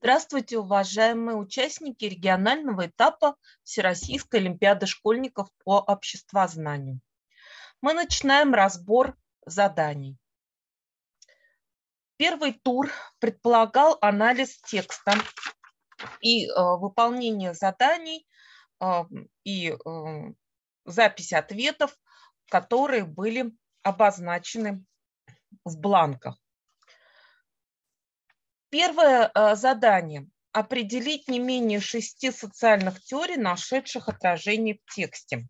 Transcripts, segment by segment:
Здравствуйте, уважаемые участники регионального этапа Всероссийской олимпиады школьников по обществознанию. Мы начинаем разбор заданий. Первый тур предполагал анализ текста и выполнение заданий и запись ответов, которые были обозначены в бланках. Первое задание – определить не менее 6 социальных теорий, нашедших отражение в тексте.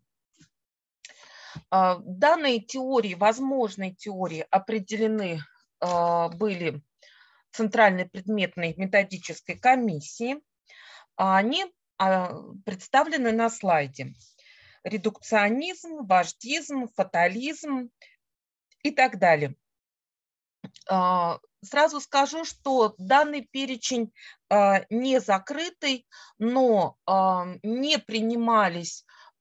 Данные теории, возможные теории, определены были Центральной предметной методической комиссией. Они представлены на слайде. Редукционизм, вождизм, фатализм и так далее. Сразу скажу, что данный перечень не закрытый, но не принимались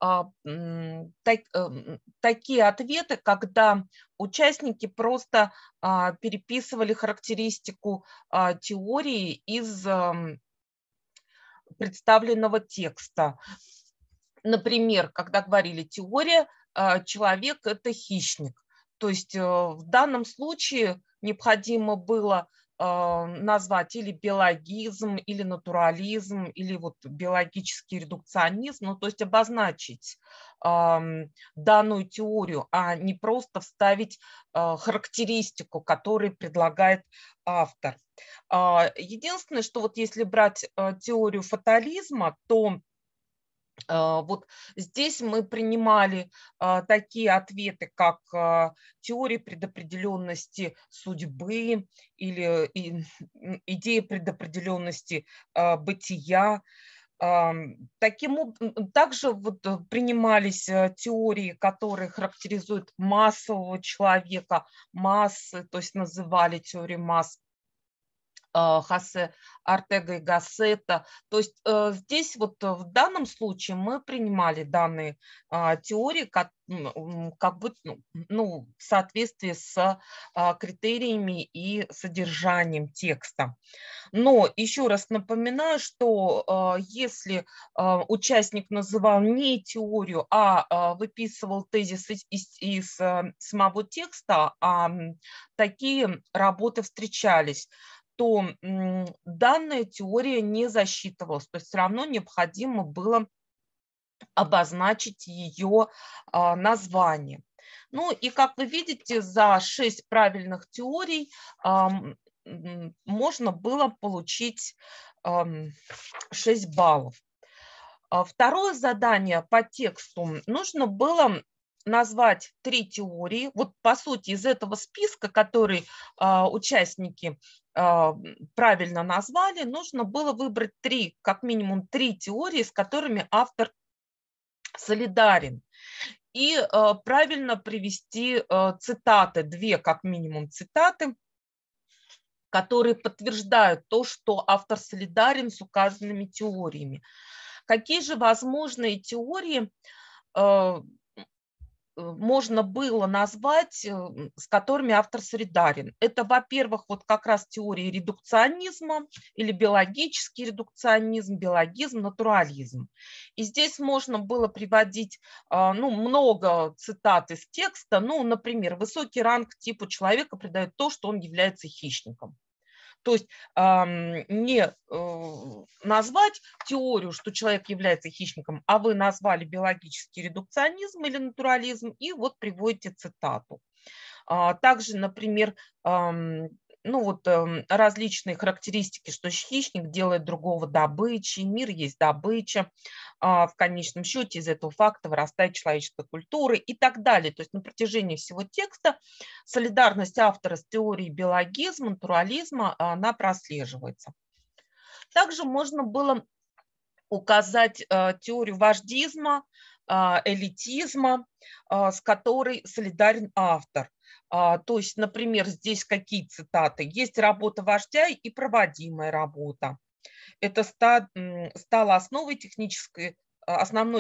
такие ответы, когда участники просто переписывали характеристику теории из представленного текста. Например, когда говорили теория, человек – это хищник. То есть в данном случае необходимо было назвать или биологизм, или натурализм, или вот биологический редукционизм, ну, то есть обозначить данную теорию, а не просто вставить характеристику, которую предлагает автор. Единственное, что вот если брать теорию фатализма, то вот здесь мы принимали такие ответы, как теория предопределенности судьбы или идея предопределенности бытия. Также вот принимались теории, которые характеризуют массового человека, массы, то есть называли теорию масс. Хосе Ортега и Гассета. То есть здесь вот в данном случае мы принимали данные теории как бы в соответствии с критериями и содержанием текста. Но еще раз напоминаю, что если участник называл не теорию, а выписывал тезис из самого текста, такие работы встречались, то данная теория не засчитывалась. То есть все равно необходимо было обозначить ее название. Ну и как вы видите, за 6 правильных теорий можно было получить 6 баллов. Второе задание по тексту нужно было назвать 3 теории. Вот по сути из этого списка, который участники правильно назвали, нужно было выбрать как минимум 3 теории, с которыми автор солидарен. И правильно привести цитаты, 2 как минимум цитаты, которые подтверждают то, что автор солидарен с указанными теориями. Какие же возможные теории можно было назвать, с которыми автор солидарен? Это, во-первых, вот как раз теории редукционизма или биологический редукционизм, биологизм, натурализм. И здесь можно было приводить много цитат из текста. Ну, например, высокий ранг типу человека придает то, что он является хищником. То есть не назвать теорию, что человек является хищником, а вы назвали биологический редукционизм или натурализм, и вот приводите цитату. Также, например, различные характеристики, что хищник делает другого добычей, мир есть добыча, в конечном счете из этого факта вырастает человеческая культура и так далее. То есть на протяжении всего текста солидарность автора с теорией биологизма, натурализма, она прослеживается. Также можно было указать теорию вождизма, элитизма, с которой солидарен автор. То есть, например, здесь какие цитаты? Есть работа вождя и проводимая работа. Это стало основной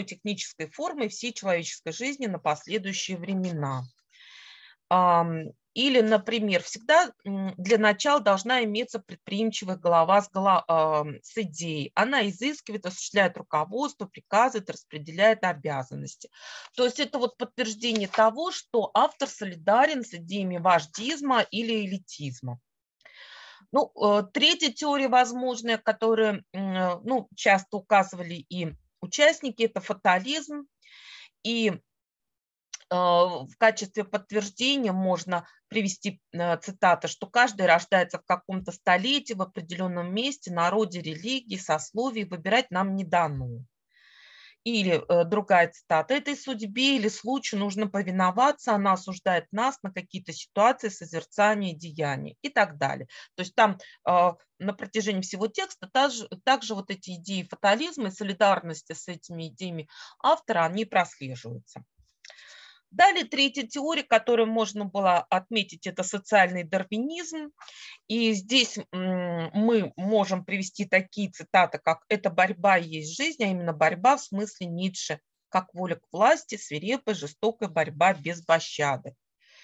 технической формой всей человеческой жизни на последующие времена. Или, например, всегда для начала должна иметься предприимчивая голова с идеей. Она изыскивает, осуществляет руководство, приказывает, распределяет обязанности. То есть это вот подтверждение того, что автор солидарен с идеями вождизма или элитизма. Ну, третья теория возможная, которую часто указывали и участники, это фатализм. И в качестве подтверждения можно привести цитаты, что каждый рождается в каком-то столетии, в определенном месте, народе, религии, сословии, выбирать нам не дано. Или другая цитата: «Этой судьбе или случаю нужно повиноваться, она осуждает нас на какие-то ситуации, созерцания, деяния» и так далее. То есть там на протяжении всего текста также вот эти идеи фатализма и солидарности с этими идеями автора, они прослеживаются. Далее третья теория, которую можно было отметить, это социальный дарвинизм. И здесь мы можем привести такие цитаты, как «это борьба и есть жизнь», а именно борьба в смысле Ницше, как воля к власти, свирепая, жестокая борьба без пощады.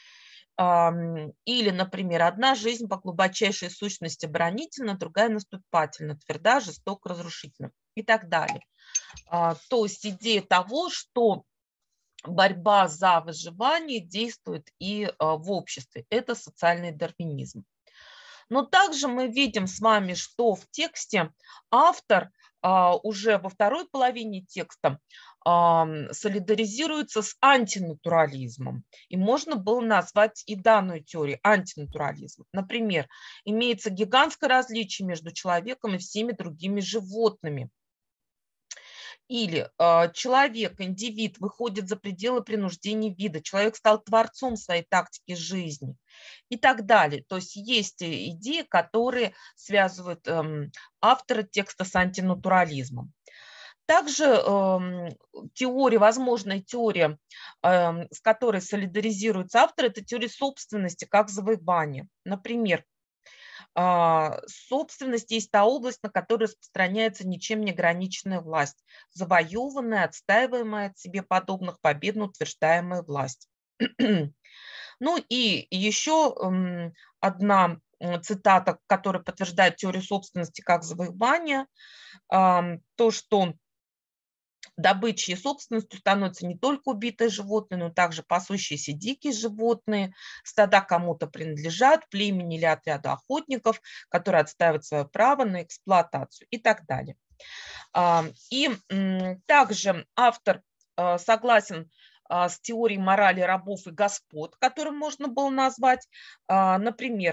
Или, например, одна жизнь по глубочайшей сущности оборонительна, другая наступательна, тверда, жестоко, разрушительна и так далее. То есть идея того, что борьба за выживание действует и в обществе. Это социальный дарвинизм. Но также мы видим с вами, что в тексте автор уже во второй половине текста солидаризируется с антинатурализмом. И можно было назвать и данную теорию антинатурализм. Например, имеется гигантское различие между человеком и всеми другими животными. Или человек, индивид выходит за пределы принуждений вида, человек стал творцом своей тактики жизни и так далее. То есть есть идеи, которые связывают автора текста с антинатурализмом. Также возможная теория, с которой солидаризируется автор, это теория собственности как завоевания. Например, собственность есть та область, на которую распространяется ничем не ограниченная власть, завоеванная, отстаиваемая от себе подобных, победно утверждаемая власть. Ну и еще одна цитата, которая подтверждает теорию собственности как завоевания, то, что добычей и собственностью становятся не только убитые животные, но также пасущиеся дикие животные. Стада кому-то принадлежат, племени или отряду охотников, которые отстаивают свое право на эксплуатацию и так далее. И также автор согласен с теорией морали рабов и господ, которую можно было назвать, например,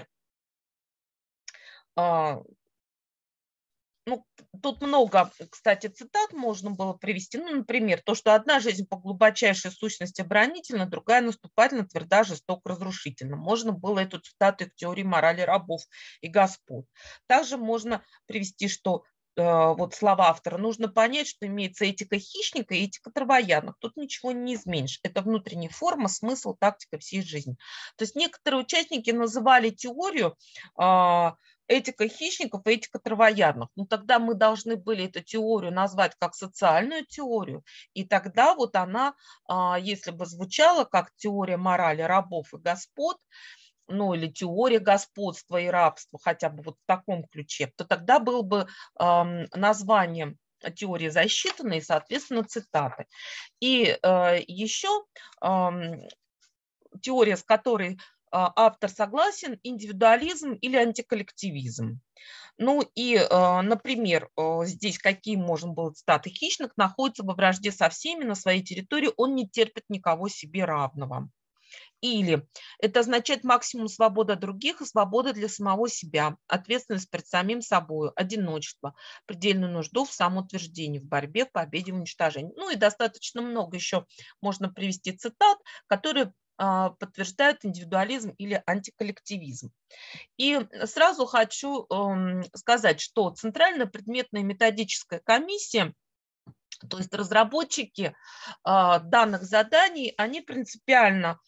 тут много, кстати, цитат можно было привести. Например, то, что одна жизнь по глубочайшей сущности оборонительна, другая наступательна, тверда, жестоко, разрушительна. Можно было эту цитату к теории морали рабов и господ. Также можно привести, что вот слова автора: нужно понять, что имеется этика хищника и этика травоядных. Тут ничего не изменишь. Это внутренняя форма, смысл, тактика всей жизни. То есть некоторые участники называли теорию этика хищников и этика травоядных. Ну, тогда мы должны были эту теорию назвать как социальную теорию, и тогда вот она, если бы звучала как теория морали рабов и господ, ну, или теория господства и рабства, хотя бы вот в таком ключе, то тогда было бы название теории засчитаны и, соответственно, цитаты. И еще теория, с которой автор согласен, индивидуализм или антиколлективизм. Ну и, например, здесь какие можно было цитаты: «Хищник находится во вражде со всеми на своей территории, он не терпит никого себе равного». Или это означает максимум свободы от других и свобода для самого себя, ответственность перед самим собой, одиночество, предельную нужду в самоутверждении, в борьбе, в победе, в уничтожении. Ну и достаточно много еще можно привести цитат, которые подтверждают индивидуализм или антиколлективизм. И сразу хочу сказать, что Центральная предметная методическая комиссия, то есть разработчики данных заданий, они принципиально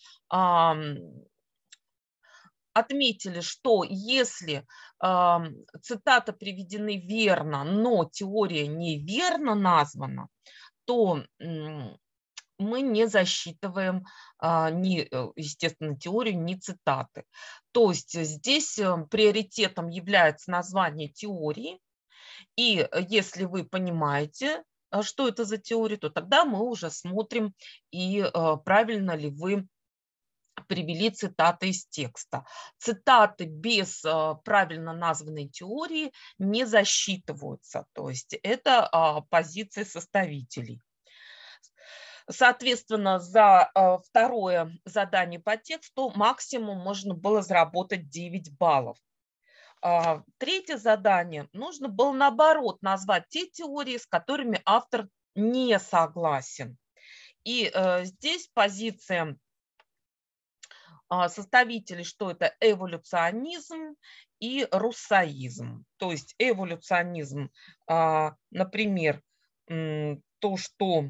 отметили, что если цитаты приведены верно, но теория неверно названа, то мы не засчитываем естественно, теорию, ни цитаты. То есть здесь приоритетом является название теории. И если вы понимаете, что это за теория, то тогда мы уже смотрим, и правильно ли вы привели цитаты из текста. Цитаты без правильно названной теории не засчитываются. То есть это позиции составителей. Соответственно, за второе задание по тексту максимум можно было заработать 9 баллов. Третье задание нужно было, наоборот, назвать те теории, с которыми автор не согласен. И здесь позиция составителей, что это эволюционизм и руссоизм. То есть эволюционизм, например, то, что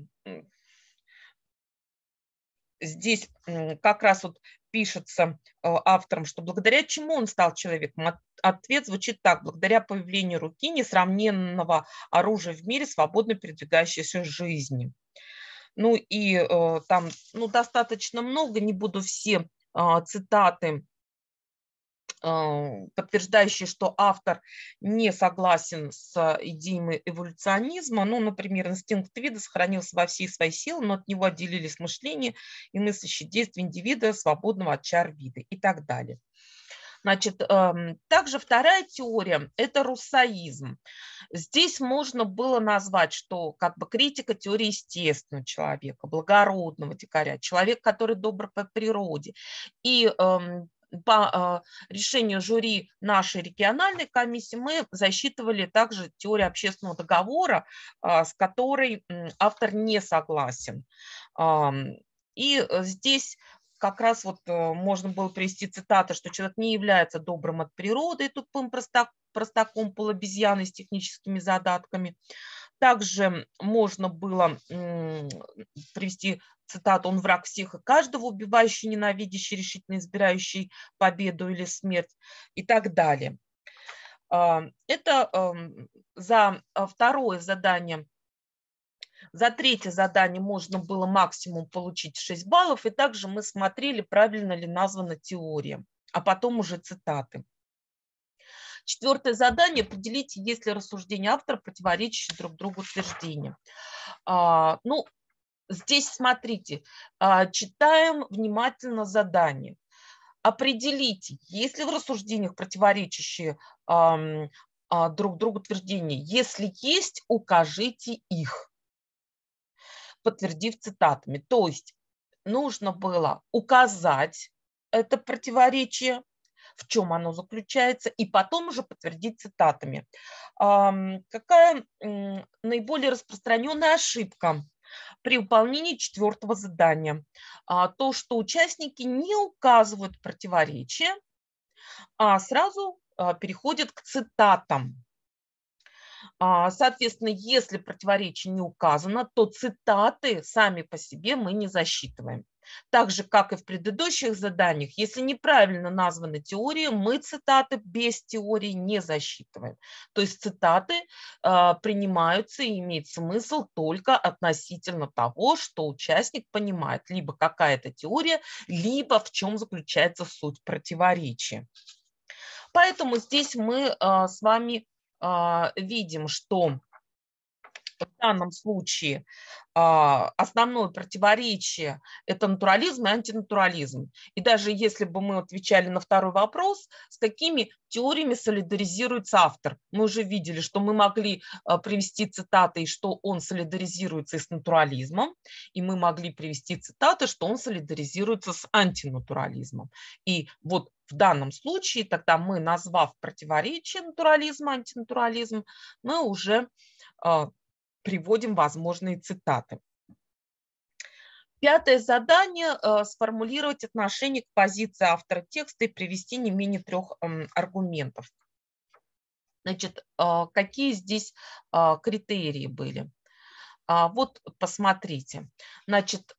здесь как раз вот пишется автором, что благодаря чему он стал человеком. Ответ звучит так: благодаря появлению руки, несравненного оружия в мире, свободно передвигающейся жизни. Ну и там достаточно много, не буду все цитаты, подтверждающие, что автор не согласен с идеями эволюционизма. Ну, например, инстинкт вида сохранился во всей своей силе, но от него отделились мышление и мыслящие действия индивида, свободного от чар вида и так далее. Значит, также вторая теория – это руссоизм. Здесь можно было назвать, что как бы критика теории естественного человека, благородного дикаря, человек, который добр по природе. И по решению жюри нашей региональной комиссии мы засчитывали также теорию общественного договора, с которой автор не согласен. И здесь как раз вот можно было привести цитаты, что человек не является добрым от природы, тупым простаком, полуобезьяной с техническими задатками. Также можно было привести цитату: «Он враг всех и каждого, убивающий, ненавидящий, решительно избирающий победу или смерть» и так далее. Это за второе задание. За третье задание можно было максимум получить 6 баллов, и также мы смотрели, правильно ли названа теория, а потом уже цитаты. Четвертое задание – определите, есть ли рассуждения автора противоречащие друг другу утверждения. Ну, здесь смотрите, читаем внимательно задание. Определите, есть ли в рассуждениях противоречащие друг другу утверждения. Если есть, укажите их, подтвердив цитатами. То есть нужно было указать это противоречие, в чем оно заключается, и потом уже подтвердить цитатами. Какая наиболее распространенная ошибка при выполнении четвертого задания? То, что участники не указывают противоречия, а сразу переходят к цитатам. Соответственно, если противоречие не указано, то цитаты сами по себе мы не засчитываем. Так же, как и в предыдущих заданиях, если неправильно названы теории, мы цитаты без теории не засчитываем. То есть цитаты принимаются и имеют смысл только относительно того, что участник понимает, либо какая-то теория, либо в чем заключается суть противоречия. Поэтому здесь мы с вами видим, что в данном случае основное противоречие – это натурализм и антинатурализм. И даже если бы мы отвечали на второй вопрос, с какими теориями солидаризируется автор, мы уже видели, что мы могли привести цитаты, что он солидаризируется и с натурализмом, и мы могли привести цитаты, что он солидаризируется с антинатурализмом. И вот в данном случае тогда мы, назвав противоречие натурализм, антинатурализм, мы уже приводим возможные цитаты. Пятое задание – сформулировать отношение к позиции автора текста и привести не менее 3 аргументов. Значит, какие здесь критерии были? Вот посмотрите. Значит,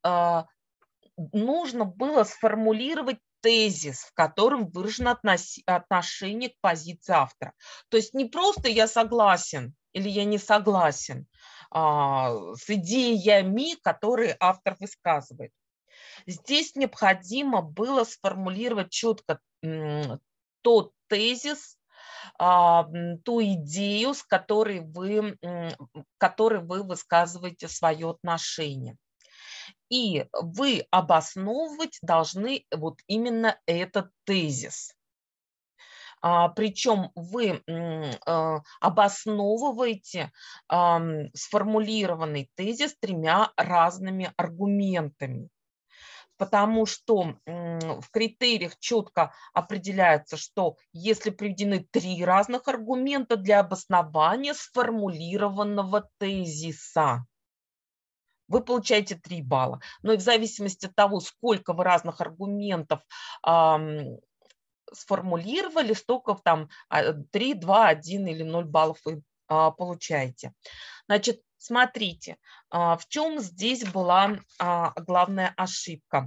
нужно было сформулировать тезис, в котором выражено отношение к позиции автора. То есть не просто «я согласен» или «я не согласен», с идеями, которые автор высказывает. Здесь необходимо было сформулировать четко тот тезис, ту идею, с которой вы высказываете свое отношение. И вы обосновывать должны вот именно этот тезис. Причем вы обосновываете сформулированный тезис 3 разными аргументами. Потому что в критериях четко определяется, что если приведены 3 разных аргумента для обоснования сформулированного тезиса, вы получаете 3 балла. Но и в зависимости от того, сколько вы разных аргументов сформулировали, столько там 3, 2, 1 или 0 баллов вы получаете. Значит, смотрите, в чем здесь была главная ошибка.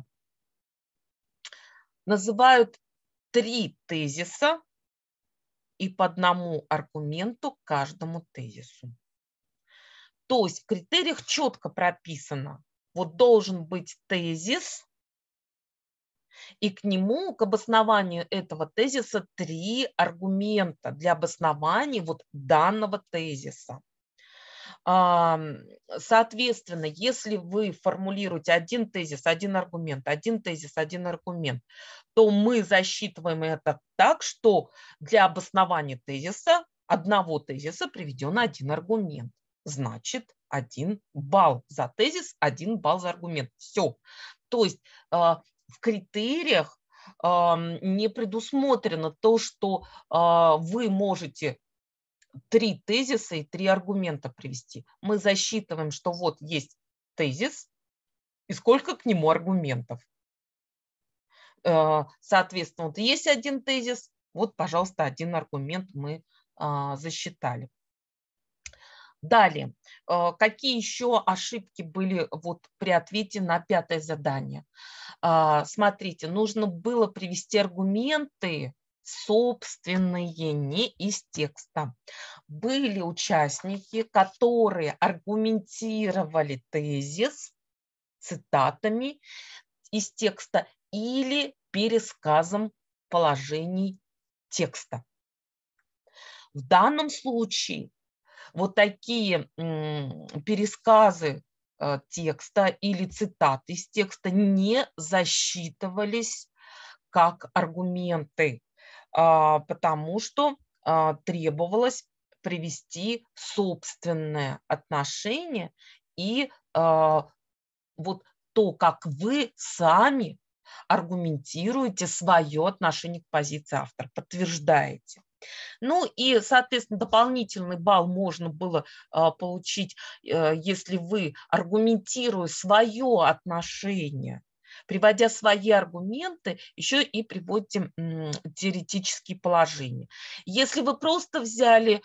Называют 3 тезиса и по 1 аргументу к каждому тезису. То есть в критериях четко прописано, вот должен быть тезис, и к нему, к обоснованию этого тезиса 3 аргумента для обоснования вот данного тезиса. Соответственно, если вы формулируете 1 тезис, 1 аргумент, 1 тезис, 1 аргумент, то мы засчитываем это так, что для обоснования тезиса, одного тезиса приведен 1 аргумент. Значит, 1 балл за тезис, 1 балл за аргумент. Все. То есть в критериях не предусмотрено то, что вы можете 3 тезиса и 3 аргумента привести. Мы засчитываем, что вот есть тезис и сколько к нему аргументов. Соответственно, вот есть 1 тезис, вот, пожалуйста, 1 аргумент мы засчитали. Далее, какие еще ошибки были вот при ответе на 5-е задание? Смотрите, нужно было привести аргументы собственные, не из текста. Были участники, которые аргументировали тезис цитатами из текста или пересказом положений текста. В данном случае вот такие пересказы текста или цитаты из текста не засчитывались как аргументы, потому что требовалось привести собственное отношение и вот то, как вы сами аргументируете свое отношение к позиции автора, подтверждаете. Ну и, соответственно, дополнительный балл можно было получить, если вы, аргументируя свое отношение, приводя свои аргументы, еще и приводите теоретические положения. Если вы просто взяли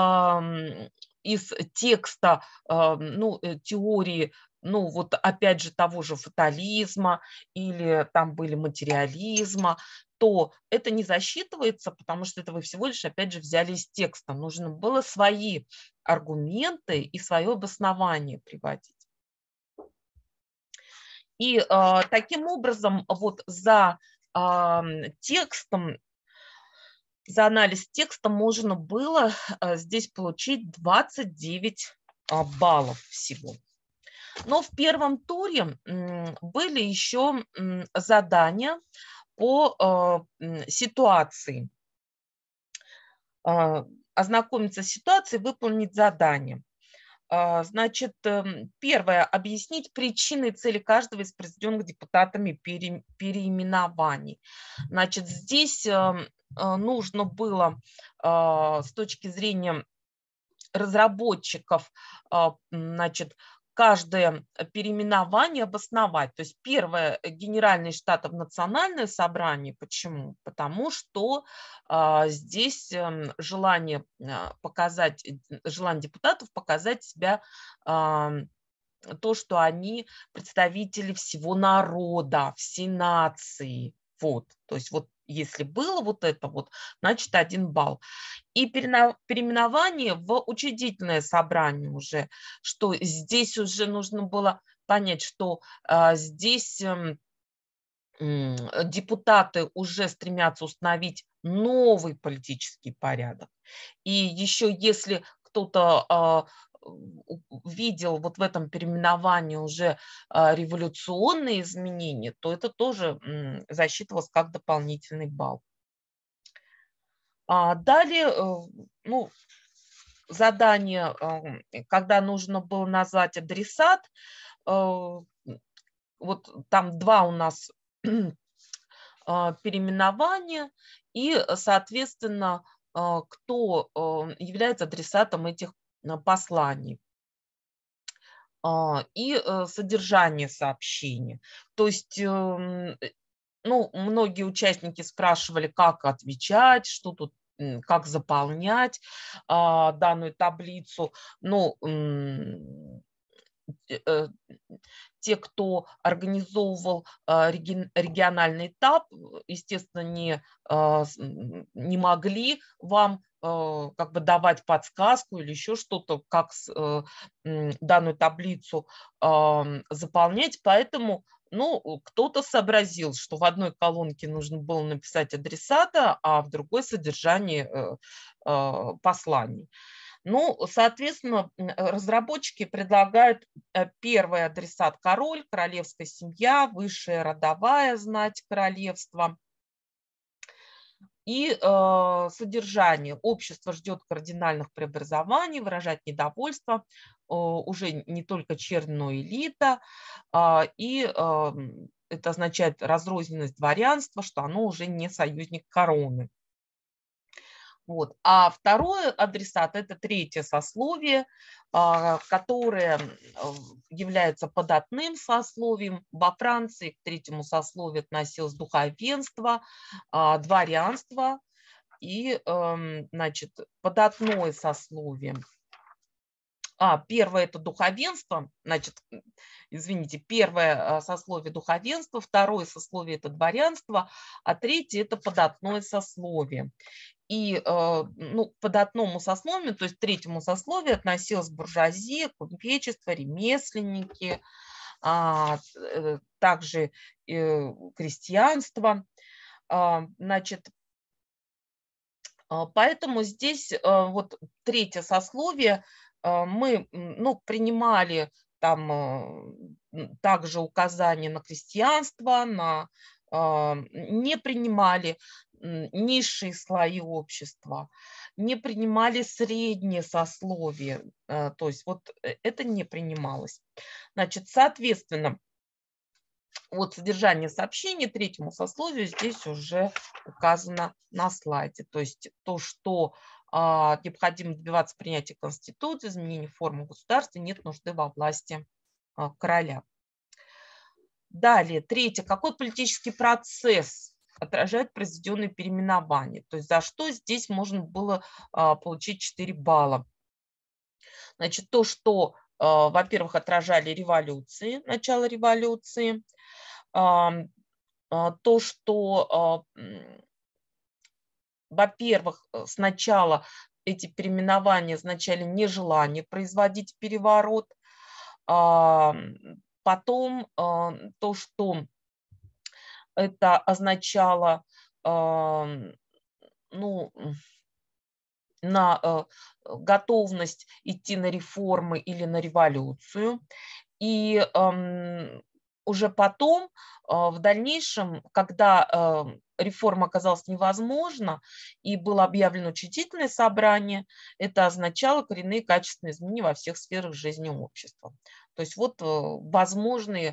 из текста теории, ну вот опять же того же фатализма или там были материализма, то это не засчитывается, потому что это вы всего лишь, опять же, взяли из текста. Нужно было свои аргументы и свое обоснование приводить. И таким образом вот за текстом, за анализ текста можно было здесь получить 29 баллов всего. Но в первом туре были еще задания по ситуации. Ознакомиться с ситуацией, выполнить задание. Значит, первое. Объяснить причины и цели каждого из произведенных депутатами переименований. Значит, здесь нужно было с точки зрения разработчиков, значит, каждое переименование обосновать. То есть первое, Генеральный Штатов Национальное собрание. Почему? Потому что здесь желание депутатов показать себя, то, что они представители всего народа, всей нации. Вот. То есть вот если было вот это вот, значит 1 балл. И переименование в учредительное собрание уже, что здесь уже нужно было понять, что здесь депутаты уже стремятся установить новый политический порядок. И еще если кто-то видел вот в этом переименовании уже революционные изменения, то это тоже засчитывалось как дополнительный балл. Далее, ну, задание, когда нужно было назвать адресат, вот там 2 у нас переименования и, соответственно, кто является адресатом этих посланий. И содержание сообщения. То есть, ну, многие участники спрашивали, как отвечать, что тут, как заполнять данную таблицу. Ну, те, кто организовывал региональный этап, естественно, не могли вам как бы давать подсказку или еще что-то, как данную таблицу заполнять. Поэтому ну, кто-то сообразил, что в одной колонке нужно было написать адресата, а в другой содержание посланий. Ну, соответственно, разработчики предлагают первый адресат король, королевская семья, высшая родовая знать королевства. И содержание. Общество ждет кардинальных преобразований, выражать недовольство, уже не только чернь, но и элита. И это означает разрозненность дворянства, что оно уже не союзник короны. Вот. А второй адресат – это третье сословие, которое является податным сословием. Во Франции к третьему сословию относилось духовенство, дворянство и, значит, податное сословие. Первое – это духовенство, значит, извините, первое сословие духовенства, второе сословие – это дворянство, а третье – это податное сословие. И ну, к податному сословию, то есть третьему сословию относилась буржуазия, купечество, ремесленники, также крестьянство. Значит, поэтому здесь вот третье сословие мы ну, принимали там также указания на крестьянство, не принимали низшие слои общества, не принимали среднее сословие, то есть вот это не принималось. Значит, соответственно, вот содержание сообщения третьему сословию здесь уже указано на слайде. То есть то, что необходимо добиваться принятия Конституции, изменения формы государства, нет нужды во власти короля. Далее, третье. Какой политический процесс отражает произведенные переименования? То есть за что здесь можно было получить 4 балла? Значит, то, что, во-первых, отражали революции, начало революции, то, что, во-первых, сначала эти переименования означали нежелание производить переворот, потом то, что это означало ну, на готовность идти на реформы или на революцию. И уже потом, в дальнейшем, когда реформа оказалась невозможна и было объявлено учредительное собрание, это означало коренные качественные изменения во всех сферах жизни общества. То есть вот возможные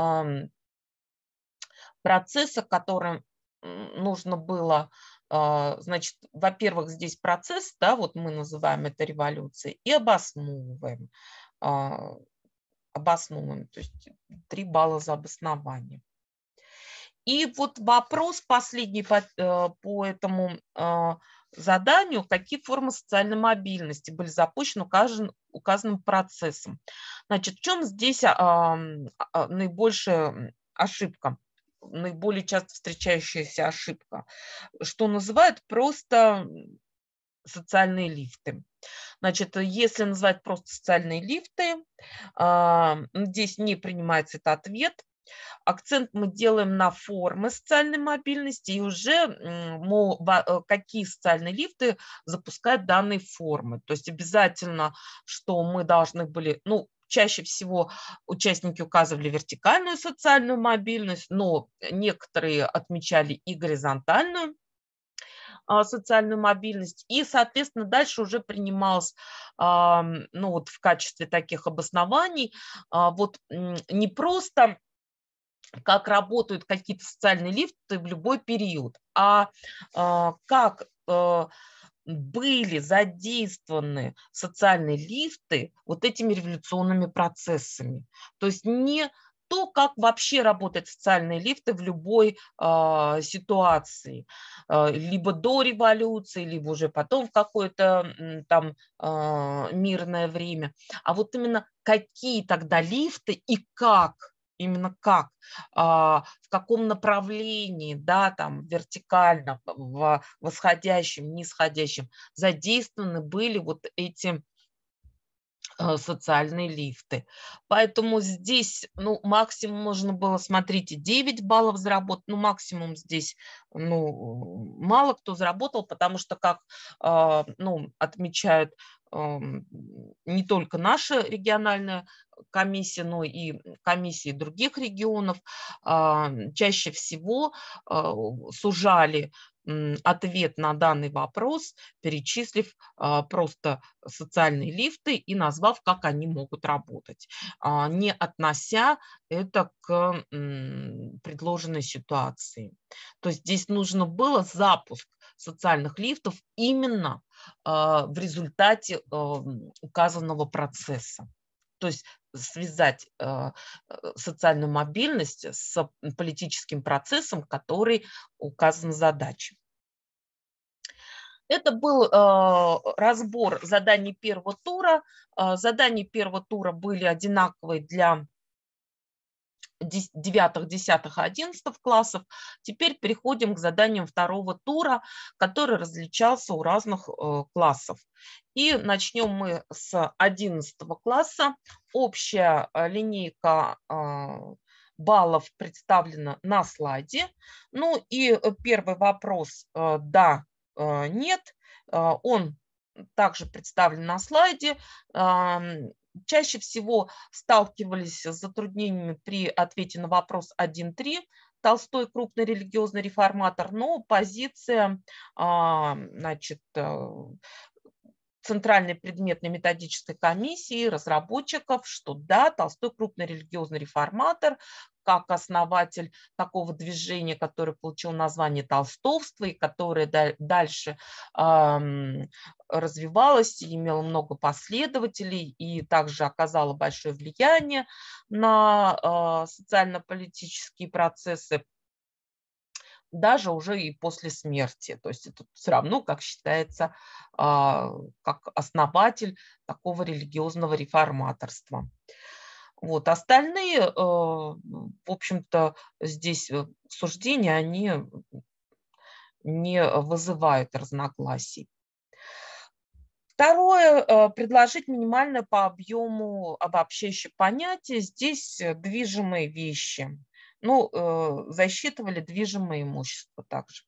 процессы, которым нужно было, значит, во-первых, здесь процесс, да, вот мы называем это революцией, и обосновываем, то есть 3 балла за обоснование. И вот вопрос последний по этому заданию: какие формы социальной мобильности были запущены указанным процессом. Значит, в чем здесь наибольшая ошибка? наиболее часто встречающаяся ошибка, что называют просто социальные лифты. Значит, если называть просто социальные лифты, здесь не принимается этот ответ. Акцент мы делаем на формы социальной мобильности и уже какие социальные лифты запускают данные формы. То есть обязательно, что мы должны были, ну, чаще всего участники указывали вертикальную социальную мобильность, но некоторые отмечали и горизонтальную социальную мобильность. И, соответственно, дальше уже принималось, ну, вот в качестве таких обоснований, вот не просто как работают какие-то социальные лифты в любой период, как были задействованы социальные лифты вот этими революционными процессами. То есть не то, как вообще работают социальные лифты в любой ситуации, либо до революции, либо уже потом в какое-то там мирное время, а вот именно какие тогда лифты и как, именно как, в каком направлении, да, там вертикально, в восходящем, нисходящем задействованы были вот эти социальные лифты. Поэтому здесь, ну, максимум можно было, смотрите, 9 баллов заработать, ну, максимум здесь, ну, мало кто заработал, потому что, как, ну, отмечают не только наша региональная комиссия, но и комиссии других регионов, чаще всего сужали ответ на данный вопрос, перечислив просто социальные лифты и назвав, как они могут работать, не относя это к предложенной ситуации. То есть здесь нужно было запуск социальных лифтов именно в результате указанного процесса. То есть связать социальную мобильность с политическим процессом, который указан в задаче. Это был разбор заданий первого тура. Задания первого тура были одинаковые для 9, 10, 11 классов. Теперь переходим к заданиям второго тура, который различался у разных классов. И начнем мы с 11 класса. Общая линейка баллов представлена на слайде. Ну и первый вопрос «да», «нет», он также представлен на слайде. Чаще всего сталкивались с затруднениями при ответе на вопрос 1.3. Толстой крупный религиозный реформатор, но позиция, значит, Центральной предметной методической комиссии разработчиков, что да, Толстой крупный религиозный реформатор, как основатель такого движения, которое получило название толстовство и которое дальше развивалось и имело много последователей и также оказало большое влияние на социально-политические процессы, даже уже и после смерти. То есть это все равно, как считается, как основатель такого религиозного реформаторства. Вот. Остальные, в общем-то, здесь суждения, они не вызывают разногласий. Второе, предложить минимальное по объему обобщающее понятие. Здесь движимые вещи. Ну, засчитывали движимое имущество также.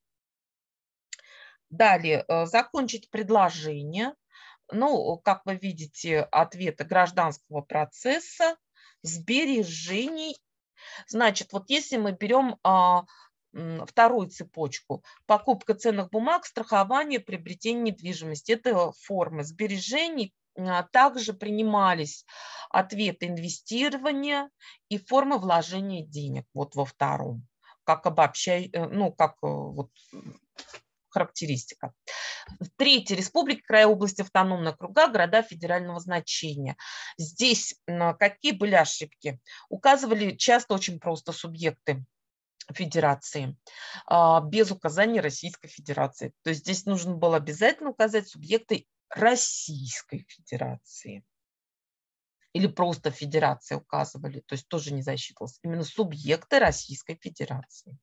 Далее, закончить предложение. Ну, как вы видите, ответы гражданского процесса, сбережений. Значит, вот если мы берем вторую цепочку, покупка ценных бумаг, страхование, приобретение недвижимости, это формы сбережений. Также принимались ответы инвестирования и формы вложения денег, вот во втором, как ну, как вот характеристика. Третье. Республики, края, области, автономные округа, города федерального значения. Здесь какие были ошибки? Указывали часто очень просто субъекты федерации, без указания Российской Федерации. То есть здесь нужно было обязательно указать субъекты Российской Федерации. или просто федерация указывали, то есть тоже не засчитывалось. Именно субъекты Российской Федерации.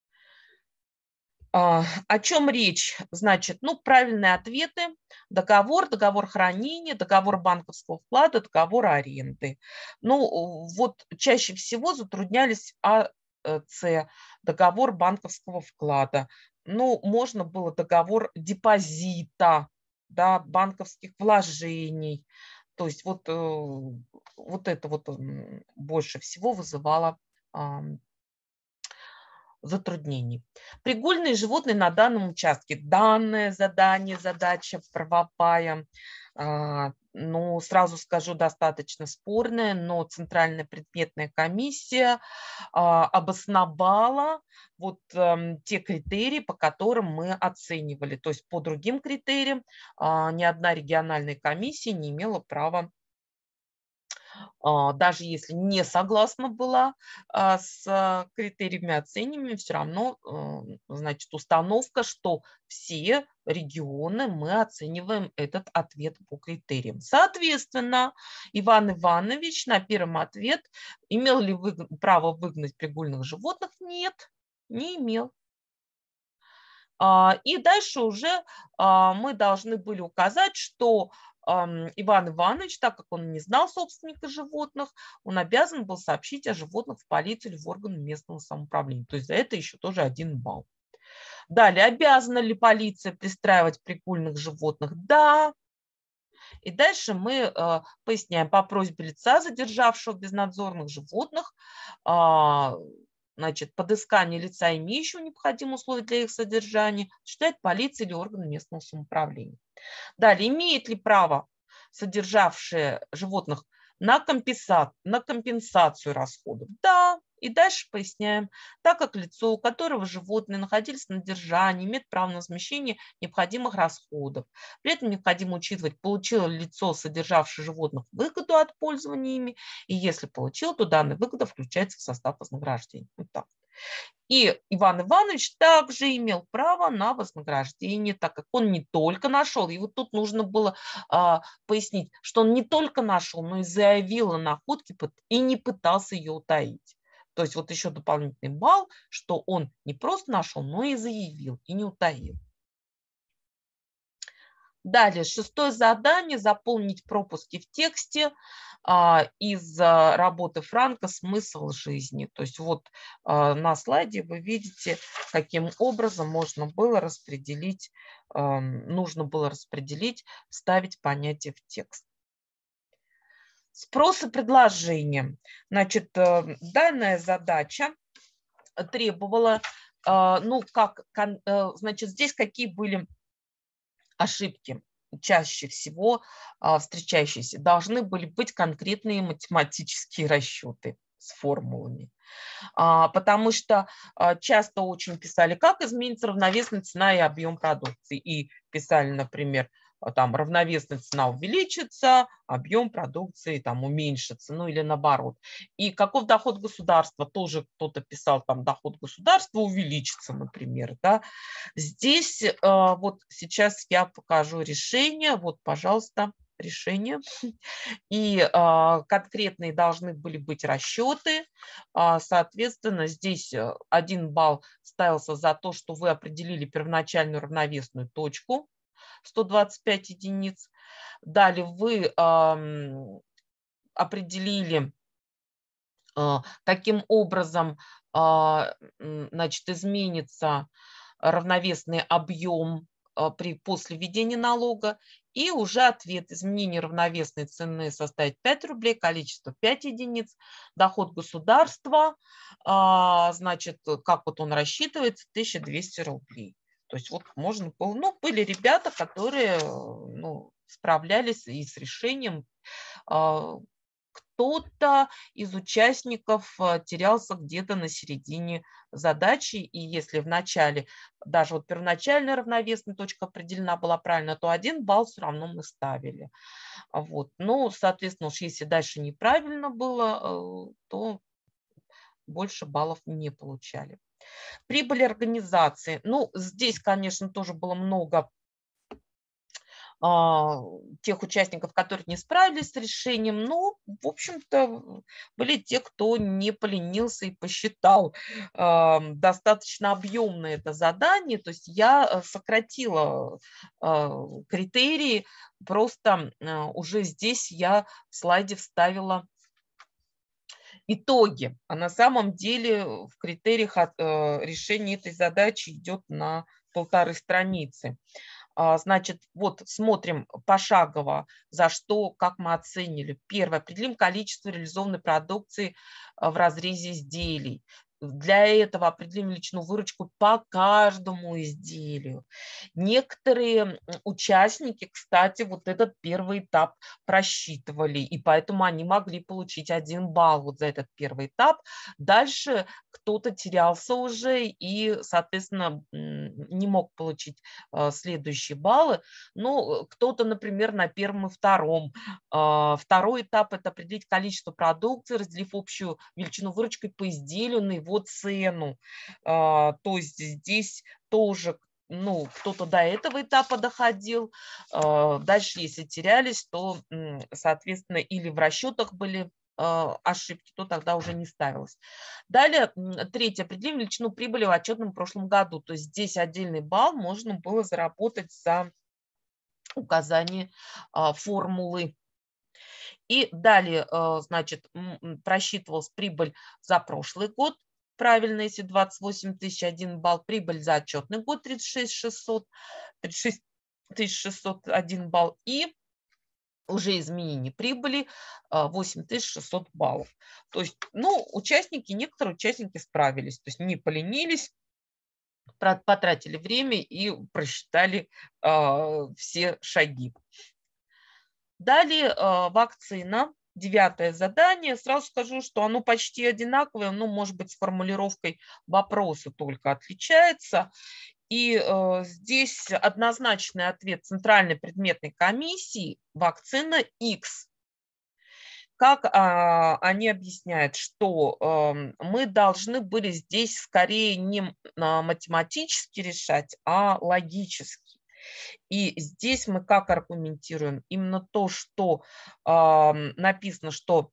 О чем речь? Значит, ну, правильные ответы. Договор, договор хранения, договор банковского вклада, договор аренды. Ну, вот чаще всего затруднялись АЦ, договор банковского вклада. Ну, можно было договор депозита, да, банковских вложений. То есть вот это вот больше всего вызывало затруднений. Пригульные животные на данном участке. Данное задание, задача правовая. Ну, сразу скажу, достаточно спорная, но Центральная предметная комиссия обосновала вот те критерии, по которым мы оценивали. То есть по другим критериям ни одна региональная комиссия не имела права, даже если не согласна была с критериями оценивания, все равно, значит, установка, что все регионы мы оцениваем этот ответ по критериям. Соответственно, Иван Иванович на первый ответ: имел ли право выгнать пригульных животных? Нет, не имел. И дальше уже мы должны были указать, что Иван Иванович, так как он не знал собственника животных, он обязан был сообщить о животных в полицию или в органы местного самоуправления. То есть за это еще тоже 1 балл. Далее, обязана ли полиция пристраивать пригульных животных? Да. И дальше мы поясняем: по просьбе лица, задержавшего безнадзорных животных, значит, подыскание лица, имеющего необходимые условия для их содержания, осуществляет полиция или органы местного самоуправления. Далее, имеет ли право содержавшие животных на компенсацию расходов? Да. И дальше поясняем: так как лицо, у которого животные находились на содержании, имеет право на возмещение необходимых расходов. При этом необходимо учитывать, получило ли лицо, содержавшее животных, выгоду от пользования ими, и если получил, то данная выгода включается в состав вознаграждения. Вот так. И Иван Иванович также имел право на вознаграждение, так как он не только нашел, и вот тут нужно было пояснить, что он не только нашел, но и заявил о находке и не пытался ее утаить. То есть вот еще дополнительный балл, что он не просто нашел, но и заявил, и не утаил. Далее, 6-е задание: заполнить пропуски в тексте из работы Франка «Смысл жизни». То есть вот на слайде вы видите, каким образом можно было распределить, нужно было распределить, вставить понятие в текст. Спрос и предложение. Значит, данная задача требовала, ну, значит, здесь какие были ошибки чаще всего встречающиеся? Должны были быть конкретные математические расчеты с формулами. Потому что часто очень писали, как изменится равновесная цена и объем продукции. И писали, например, там равновесная цена увеличится, объем продукции там уменьшится, ну или наоборот. И каков доход государства? Тоже кто-то писал, там доход государства увеличится, например. Да? Здесь вот сейчас я покажу решение. Вот, пожалуйста, решение. И конкретные должны были быть расчеты. Соответственно, здесь 1 балл ставился за то, что вы определили первоначальную равновесную точку, 125 единиц. Далее вы определили, каким образом, значит, изменится равновесный объем после введения налога. И уже ответ: изменение равновесной цены составит 5 рублей, количество 5 единиц, доход государства, значит, как вот он рассчитывается, 1200 рублей. То есть вот можно было, ну, были ребята, которые, ну, справлялись и с решением. Кто-то из участников терялся где-то на середине задачи, и если в начале даже вот первоначальная равновесная точка определена была правильно, то 1 балл все равно мы ставили. Вот. Ну, соответственно, уж если дальше неправильно было, то больше баллов не получали. Прибыль организации. Ну, здесь, конечно, тоже было много тех участников, которые не справились с решением. Но, в общем-то, были те, кто не поленился и посчитал. Достаточно объемное это задание. То есть я сократила критерии. Просто уже здесь я в слайде вставила итоги. А на самом деле в критериях решения этой задачи идет на 1,5 страницы. Значит, вот смотрим пошагово, за что, как мы оценили. Первое. Определим количество реализованной продукции в разрезе изделий. Для этого определим личную выручку по каждому изделию. Некоторые участники, кстати, вот этот первый этап просчитывали, и поэтому они могли получить 1 балл вот за этот первый этап. Дальше кто-то терялся уже и, соответственно, не мог получить следующие баллы. Ну, кто-то, например, на первом и втором. Второй этап – это определить количество продукции, разделив общую величину выручки по изделию на его цену. То есть здесь тоже кто-то до этого этапа доходил. Дальше, если терялись, то, соответственно, или в расчетах были ошибки, то тогда уже не ставилось. Далее, третье. Определим величину прибыли в отчетном прошлом году. То есть здесь отдельный балл можно было заработать за указание формулы. И далее, значит, просчитывалась прибыль за прошлый год. Правильно, если 28 тысяч, 1 балл. Прибыль за отчетный год 36 600, 1 балл. И уже изменение прибыли 8600 баллов. То есть, некоторые участники справились, то есть не поленились, потратили время и просчитали все шаги. Далее вакцина. 9 задание. Сразу скажу, что оно почти одинаковое, может быть, с формулировкой вопроса только отличается. И здесь однозначный ответ Центральной предметной комиссии – вакцина X. Как они объясняют, что мы должны были здесь скорее не математически решать, а логически. И здесь мы как аргументируем? Именно то, что написано, что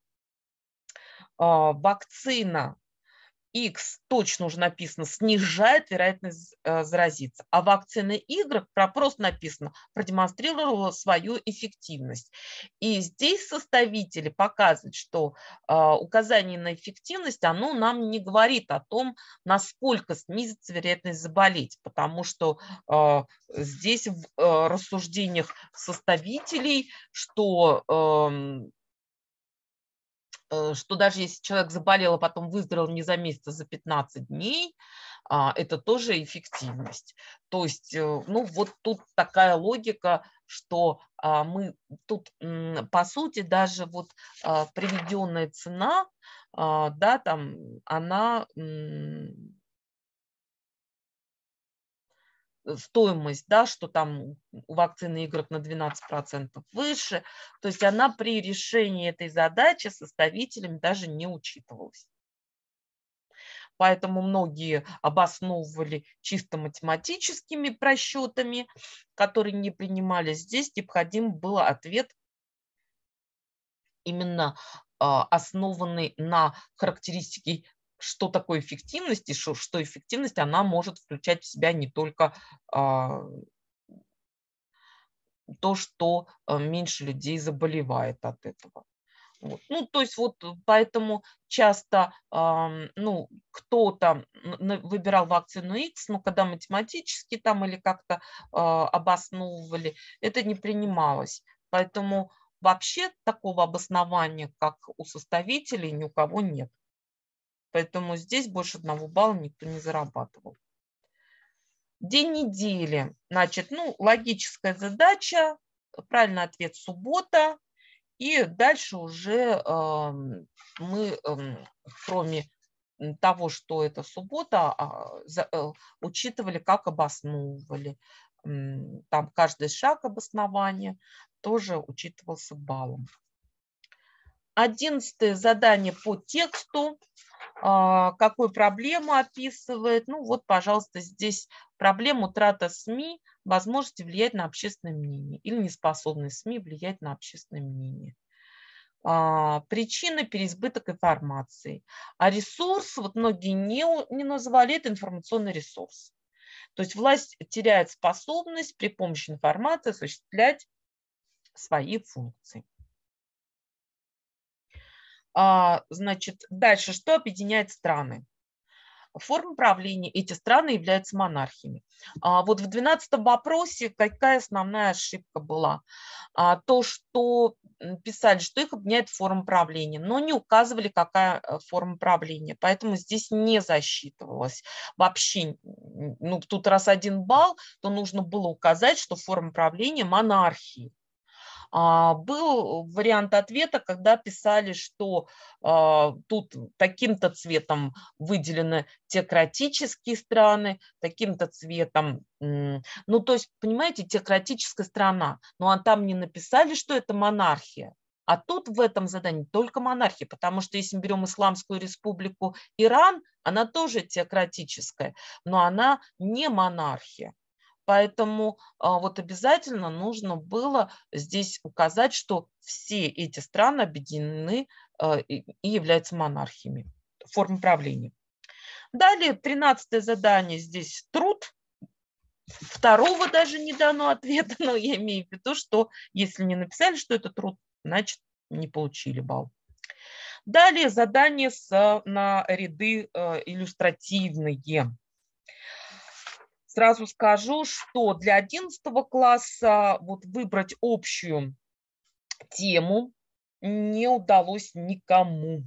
вакцина X, точно уже написано, снижает вероятность заразиться. А вакцина Y, просто написано, продемонстрировала свою эффективность. И здесь составители показывают, что указание на эффективность, оно нам не говорит о том, насколько снизится вероятность заболеть. Потому что здесь в рассуждениях составителей, что даже если человек заболел, а потом выздоровел не за месяц, а за 15 дней, это тоже эффективность. То есть, вот тут такая логика, что мы тут, по сути, даже вот приведенная цена, да, там, она... стоимость, да, что там у вакцины Y на 12% выше. То есть она при решении этой задачи составителями даже не учитывалась. Поэтому многие обосновывали чисто математическими просчетами, которые не принимались. Здесь необходим был ответ именно основанный на характеристике, что такое эффективность, и что эффективность, она может включать в себя не только то, что меньше людей заболевает от этого. Вот. То есть поэтому часто кто-то выбирал вакцину X, но когда математически там или как-то обосновывали, это не принималось. Поэтому вообще такого обоснования, как у составителей, ни у кого нет. Поэтому здесь больше 1 балла никто не зарабатывал. День недели. Значит, логическая задача, правильный ответ суббота. И дальше уже мы, кроме того, что это суббота, учитывали, как обосновывали. Там каждый шаг обоснования тоже учитывался баллом. 11 задание по тексту. Какую проблему описывает? Пожалуйста, здесь проблема утрата СМИ возможности влиять на общественное мнение или неспособность СМИ влиять на общественное мнение. Причина – переизбыток информации. А ресурс, вот многие не называли, это информационный ресурс. То есть власть теряет способность при помощи информации осуществлять свои функции. Значит, дальше, что объединяет страны? Форма правления, эти страны являются монархиями. Вот в 12-м вопросе какая основная ошибка была? То, что писали, что их объединяет форма правления, но не указывали, какая форма правления. Поэтому здесь не засчитывалось вообще. Ну, тут раз 1 балл, то нужно было указать, что форма правления монархии. Был вариант ответа, когда писали, что тут таким-то цветом выделены теократические страны, таким-то цветом, ну, то есть, понимаете, теократическая страна, но там не написали, что это монархия. А тут в этом задании только монархия, потому что если мы берем Исламскую республику Иран, она тоже теократическая, но она не монархия. Поэтому вот обязательно нужно было здесь указать, что все эти страны объединены и являются монархиями, формы правления. Далее 13-е задание, здесь труд. Второго даже не дано ответа, но я имею в виду, что если не написали, что это труд, значит не получили балл. Далее задание на ряды иллюстративные. Сразу скажу, что для 11 класса вот выбрать общую тему не удалось никому.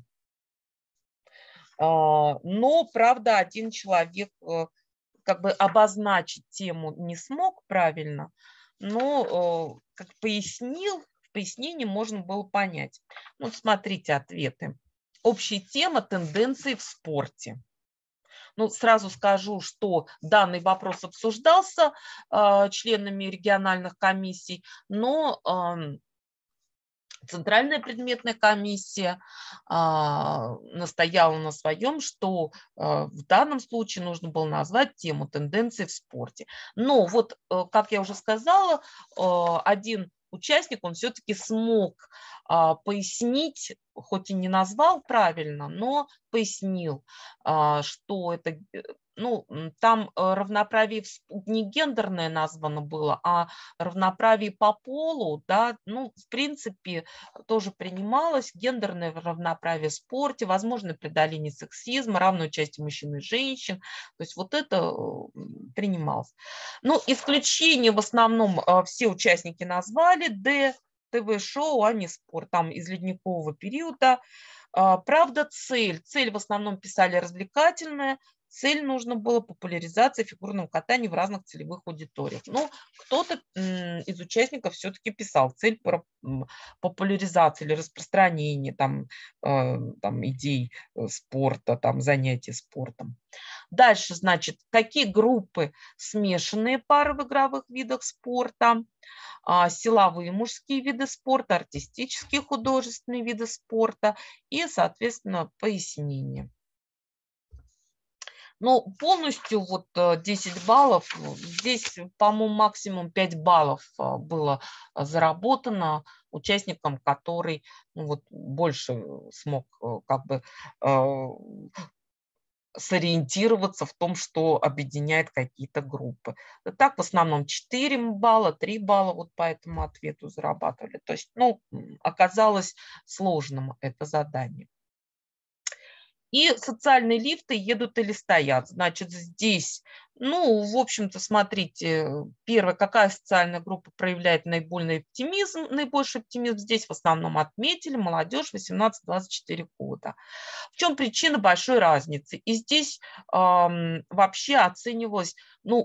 Но, правда, один человек как бы обозначить тему не смог правильно, но как пояснил, в пояснении можно было понять. Вот смотрите ответы. Общая тема – тенденции в спорте. Ну, сразу скажу, что данный вопрос обсуждался членами региональных комиссий, но Центральная предметная комиссия настояла на своем, что в данном случае нужно было назвать тему тенденции в спорте. Но вот, как я уже сказала, один участник, он все-таки смог пояснить, хоть и не назвал правильно, но пояснил, что это, ну, там равноправие не гендерное названо было, а равноправие по полу, да, ну, в принципе, тоже принималось гендерное равноправие в спорте, возможно, преодоление сексизма, равное участие мужчин и женщин, то есть вот это принималось. Ну, исключение в основном все участники назвали, ТВ-шоу, а не спорт, там из ледникового периода. Правда, цель в основном писали развлекательная, цель нужно было популяризация фигурного катания в разных целевых аудиториях. Но кто-то из участников все-таки писал цель популяризации или распространения там идей спорта, там занятий спортом. Дальше, значит, какие группы смешанные пары в игровых видах спорта, силовые мужские виды спорта, артистические художественные виды спорта и, соответственно, пояснение. Ну, полностью вот 10 баллов, здесь, по-моему, максимум 5 баллов было заработано участникам, который ну, вот, больше смог как бы сориентироваться в том, что объединяет какие-то группы. Так, в основном 4 балла, 3 балла вот по этому ответу зарабатывали. То есть, ну, оказалось сложным это задание. И социальные лифты едут или стоят. Значит, здесь, ну, в общем-то, смотрите, первое, какая социальная группа проявляет наибольший оптимизм, здесь в основном отметили молодежь 18-24 года. В чем причина большой разницы? И здесь вообще оценивалось, ну,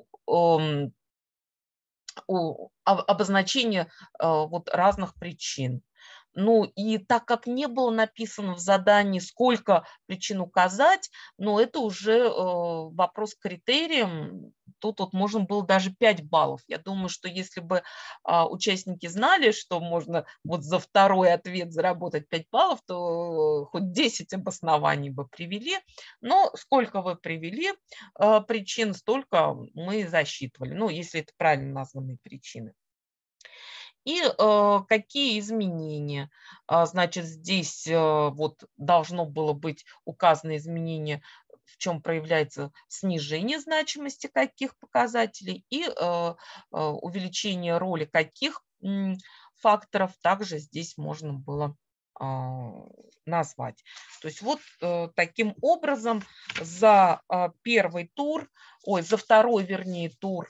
обозначение вот разных причин. Ну и так как не было написано в задании, сколько причин указать, но это уже вопрос к критериям, тут вот можно было даже 5 баллов. Я думаю, что если бы участники знали, что можно вот за второй ответ заработать 5 баллов, то хоть 10 обоснований бы привели. Но сколько вы привели причин, столько мы засчитывали. Ну, если это правильно названные причины. И какие изменения? Значит, здесь вот должно было быть указано изменение, в чем проявляется снижение значимости каких показателей и увеличение роли каких факторов также здесь можно было назвать. То есть вот таким образом за первый тур, за второй, вернее, тур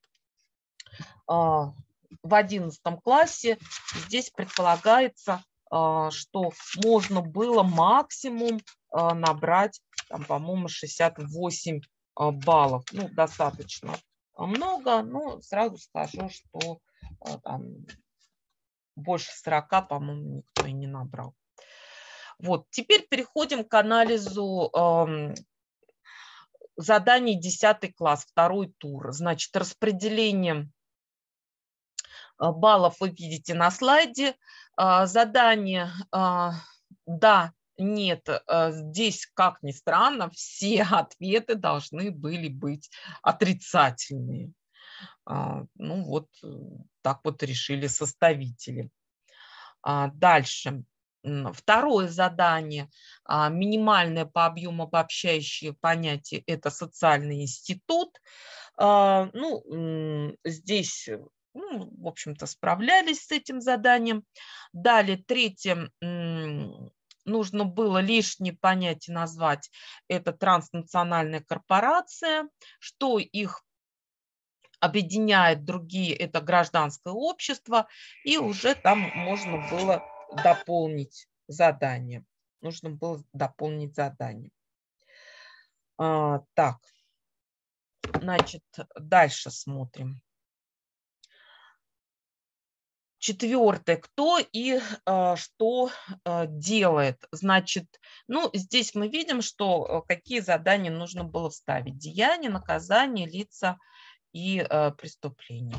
в 11 классе здесь предполагается, что можно было максимум набрать, там, по-моему, 68 баллов. Ну, достаточно много, но сразу скажу, что там, больше 40, по-моему, никто и не набрал. Вот, теперь переходим к анализу заданий 10 класс, второй тур. Значит, распределение баллов вы видите на слайде. Задание «да», «нет». Здесь, как ни странно, все ответы должны были быть отрицательные. Ну вот так вот решили составители. Дальше. Второе задание, минимальное по объему обобщающее понятие, это социальный институт. Ну, здесь, ну, в общем-то, справлялись с этим заданием. Далее, третье, нужно было лишнее понятие назвать, это транснациональная корпорация, что их объединяет, другие это гражданское общество, и уже там можно было дополнить задание. Нужно было дополнить задание. Так, значит, дальше смотрим. Четвертое. Кто и что делает? Значит, ну, здесь мы видим, что какие задания нужно было вставить. Деяния, наказания, лица и преступления.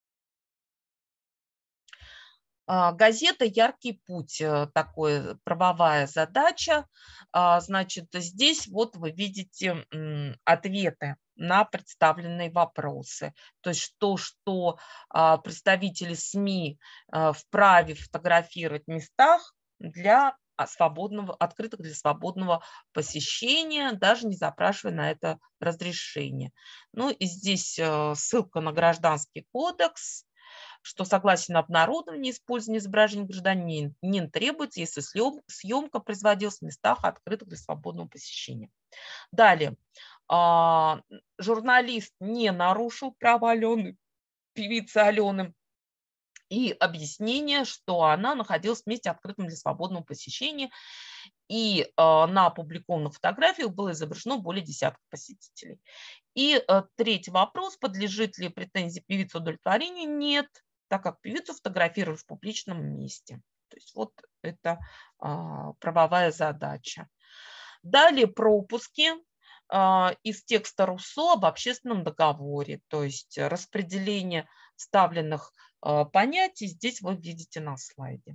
Газета «Яркий путь», такая правовая задача. Значит, здесь вот вы видите ответы на представленные вопросы. То есть что представители СМИ вправе фотографировать в местах для открытых для свободного посещения, даже не запрашивая на это разрешение. Ну и здесь ссылка на Гражданский кодекс, что согласие на обнародование и использование изображений гражданина не требуется, если съемка производилась в местах, открытых для свободного посещения. Далее. Журналист не нарушил права Алены, певицы Алены, и объяснение, что она находилась в месте, открытом для свободного посещения, и на опубликованных фотографиях было изображено более десятка посетителей. И третий вопрос, подлежит ли претензии певицы удовлетворению? Нет, так как певицу фотографировали в публичном месте. То есть вот это правовая задача. Далее пропуски из текста Руссо об общественном договоре, то есть распределение вставленных понятий здесь вы видите на слайде.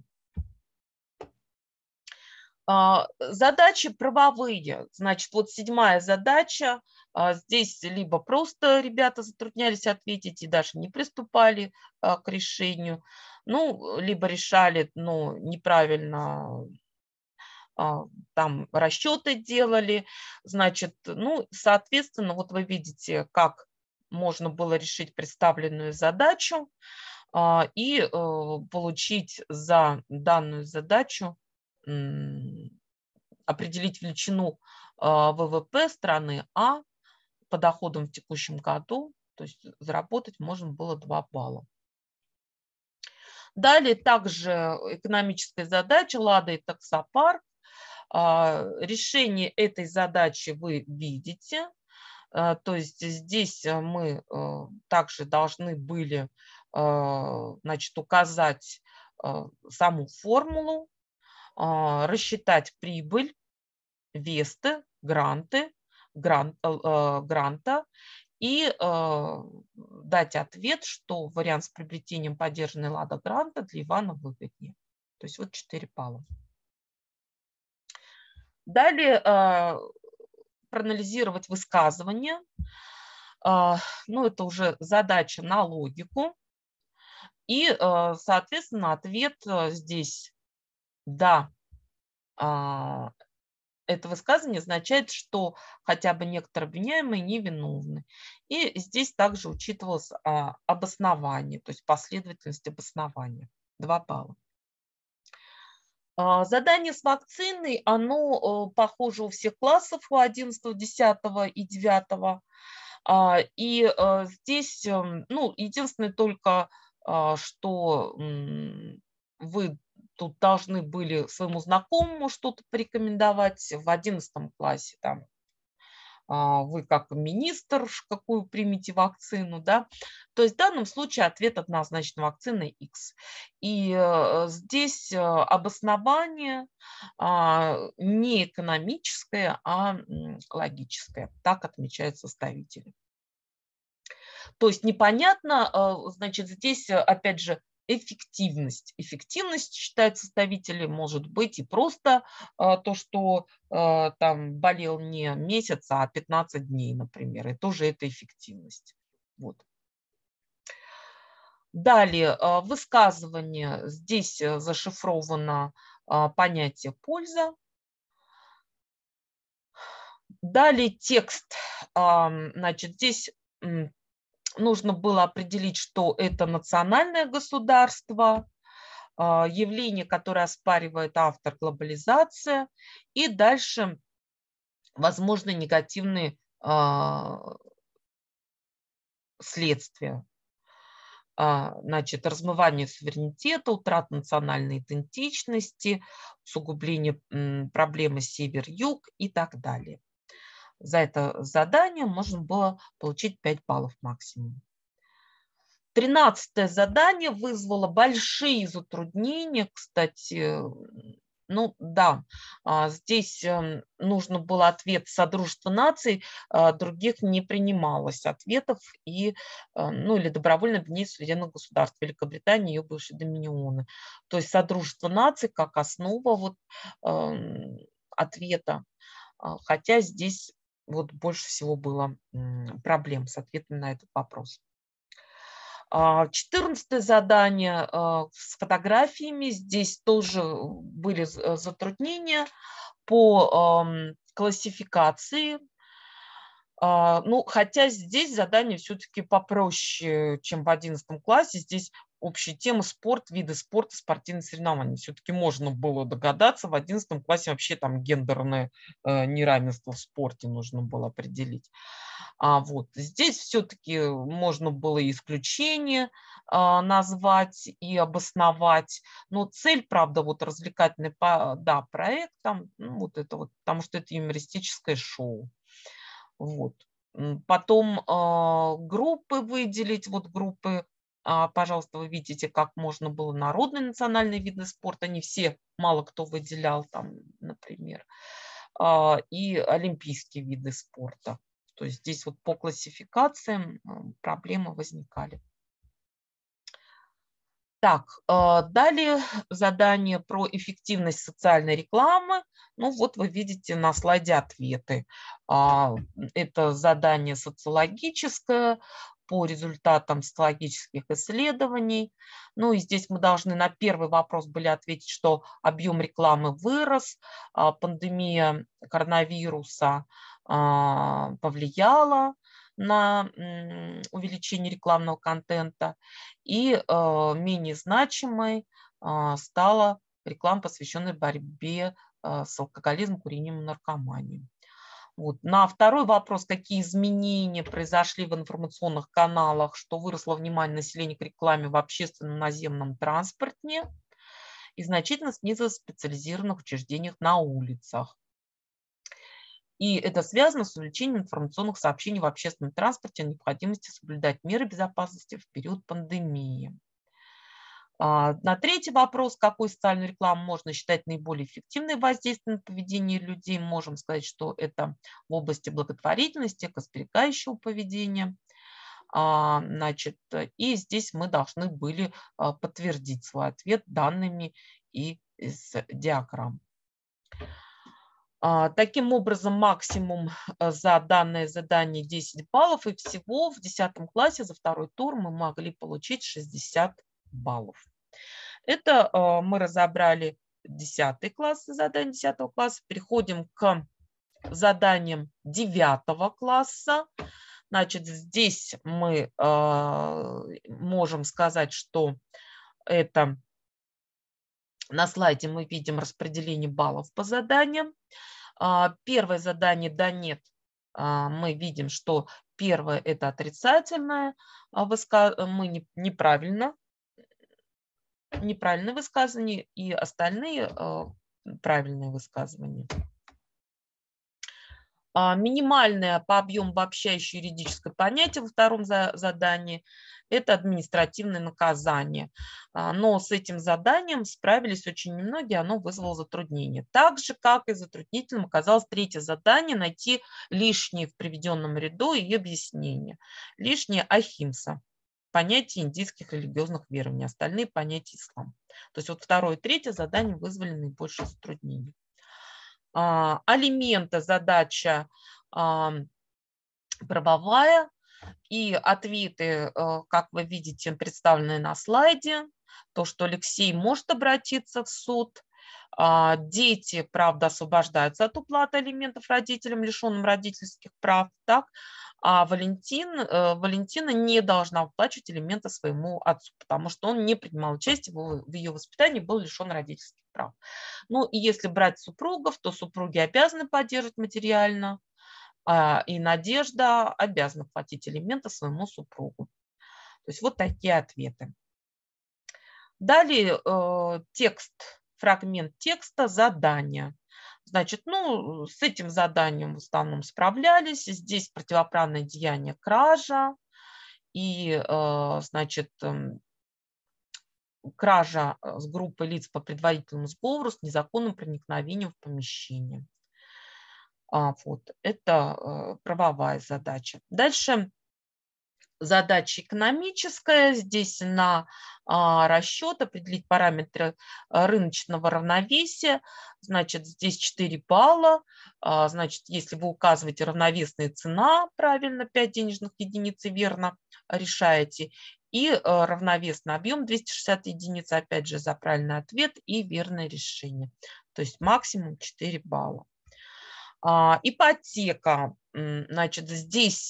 Задачи правовые. Значит, вот 7-я задача. Здесь либо просто ребята затруднялись ответить и даже не приступали к решению, ну, либо решали, но неправильно там расчеты делали. Значит, ну, соответственно, вот вы видите, как можно было решить представленную задачу и получить за данную задачу, определить величину ВВП страны А по доходам в текущем году, то есть заработать можно было 2 балла. Далее также экономическая задача «Лада и таксопарк». Решение этой задачи вы видите. То есть здесь мы также должны были, значит, указать саму формулу, рассчитать прибыль, весты, гранта и дать ответ, что вариант с приобретением поддержанной Лада Гранта для Ивана выгоднее. То есть вот 4 балла. Далее проанализировать высказывание. Ну, это уже задача на логику. И, соответственно, ответ здесь «да». Это высказывание означает, что хотя бы некоторые обвиняемые невиновны. И здесь также учитывалось обоснование, то есть последовательность обоснования. 2 балла. Задание с вакциной, оно похоже у всех классов, у 11, 10 и 9. И здесь, ну, единственное только, что вы тут должны были своему знакомому что-то порекомендовать в 11 классе. Там вы как министр, какую примете вакцину, да. То есть в данном случае ответ однозначно вакцина X. И здесь обоснование не экономическое, а логическое. Так отмечают составители. То есть непонятно, значит, здесь опять же эффективность. Эффективность, считают составители, может быть и просто то, что там болел не месяц, а 15 дней, например. И тоже это эффективность. Вот. Далее, высказывание. Здесь зашифровано понятие «польза». Далее текст. Значит, здесь нужно было определить, что это национальное государство, явление, которое оспаривает автор, глобализация, и дальше возможны негативные следствия. Значит, размывание суверенитета, утрата национальной идентичности, усугубление проблемы север-юг и так далее. За это задание можно было получить 5 баллов максимум. 13-е задание вызвало большие затруднения, кстати. Ну да, здесь нужно было ответ Содружества наций, других не принималось ответов, и, ну, или добровольно объединение суверенных государств Великобритании и ее бывшие доминионы. То есть Содружество наций как основа вот, ответа, хотя здесь вот больше всего было проблем с ответом на этот вопрос. 14-е задание с фотографиями. Здесь тоже были затруднения по классификации. Ну, хотя здесь задание все-таки попроще, чем в 11 классе. Здесь общая тема спорт, виды спорта, спортивные соревнования. Все-таки можно было догадаться. В 11 классе вообще там гендерное неравенство в спорте нужно было определить. Вот. Здесь все-таки можно было и исключение назвать и обосновать. Но цель, правда, вот развлекательный, да, проект, там, ну, вот это вот, потому что это юмористическое шоу. Вот. Потом группы выделить. Вот группы, пожалуйста, вы видите, как можно было народные национальные виды спорта. Не все, мало кто выделял там, например. И олимпийские виды спорта. То есть здесь вот по классификациям проблемы возникали. Так, далее задание про эффективность социальной рекламы. Ну вот вы видите на слайде ответы. Это задание социологическое по результатам социологических исследований. Ну и здесь мы должны на первый вопрос были ответить, что объем рекламы вырос, пандемия коронавируса повлияла на увеличение рекламного контента. И менее значимой стала реклама, посвященная борьбе с алкоголизмом, курением и наркоманией. Вот. На второй вопрос, какие изменения произошли в информационных каналах, что выросло внимание населения к рекламе в общественном наземном транспорте и значительно снизилось в специализированных учреждениях на улицах. И это связано с увеличением информационных сообщений в общественном транспорте о необходимости соблюдать меры безопасности в период пандемии. На третий вопрос, какую социальную рекламу можно считать наиболее эффективной воздействием на поведение людей, можем сказать, что это в области благотворительности, экосберегающего поведения. Значит, и здесь мы должны были подтвердить свой ответ данными и из диаграмм. Таким образом, максимум за данное задание 10 баллов, и всего в 10 классе за второй тур мы могли получить 60 баллов. Это мы разобрали 10 класс, задание 10 класса. Переходим к заданиям 9 класса. Значит, здесь мы можем сказать, что это на слайде мы видим распределение баллов по заданиям. Первое задание «да», «нет». Мы видим, что первое – это отрицательное, мы неправильное высказывание, и остальные правильные высказывания. Минимальное по объему обобщающее юридическое понятие во втором задании – это административное наказание. Но с этим заданием справились очень немногие, оно вызвало затруднение. Так же, как и затруднительным оказалось третье задание – найти лишнее в приведенном ряду и объяснение. Лишнее – ахимса, понятие индийских религиозных верований, остальные понятия ислам. То есть вот второе и третье задание вызвали наибольшее затруднение. Алименты задача правовая, и ответы, как вы видите, представлены на слайде. То, что Алексей может обратиться в суд. Дети, правда, освобождаются от уплаты алиментов родителям, лишенным родительских прав, так? А Валентина не должна выплачивать алименты своему отцу, потому что он не принимал участие в ее воспитании, был лишен родительских прав. Ну и если брать супругов, то супруги обязаны поддерживать материально, и Надежда обязана платить алименты своему супругу. То есть вот такие ответы. Далее фрагмент текста, задания. Значит, ну, с этим заданием в основном справлялись. Здесь противоправное деяние кража. И, значит, кража с группой лиц по предварительному сговору с незаконным проникновением в помещение. Вот, это правовая задача. Дальше задача экономическая. Здесь на расчет определить параметры рыночного равновесия. Значит, здесь 4 балла. Значит, если вы указываете равновесная цена, правильно, 5 денежных единиц и верно решаете. И равновесный объем 260 единиц, опять же, за правильный ответ и верное решение. То есть максимум 4 балла. Ипотека. Значит, здесь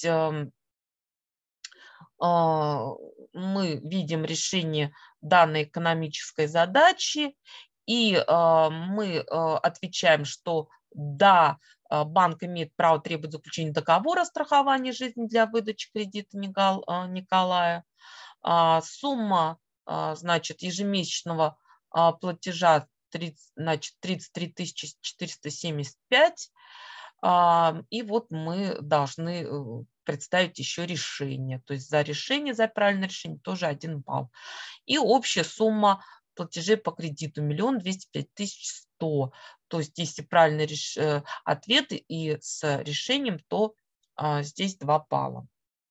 мы видим решение данной экономической задачи, и мы отвечаем, что да, банк имеет право требовать заключения договора о страховании жизни для выдачи кредита Николая. Сумма, значит, ежемесячного платежа 33 475. И вот мы должны представить еще решение. То есть за решение, за правильное решение тоже 1 балл. И общая сумма платежей по кредиту 1 205 100. То есть если правильный ответ и с решением, то здесь 2 балла.